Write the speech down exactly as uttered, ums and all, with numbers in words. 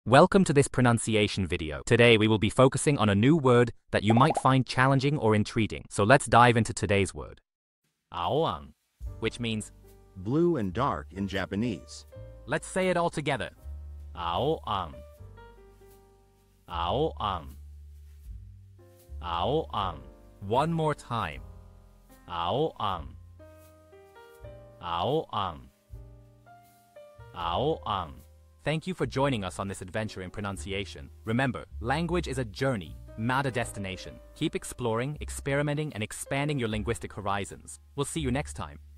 Welcome to this pronunciation video. Today we will be focusing on a new word that you might find challenging or intriguing. So let's dive into today's word. aoan, which means blue and dark in Japanese. Let's say it all together. aoan. aoan. aoan. One more time. aoan. aoan. aoan. Thank you for joining us on this adventure in pronunciation. Remember, language is a journey, not a destination. Keep exploring, experimenting, and expanding your linguistic horizons. We'll see you next time.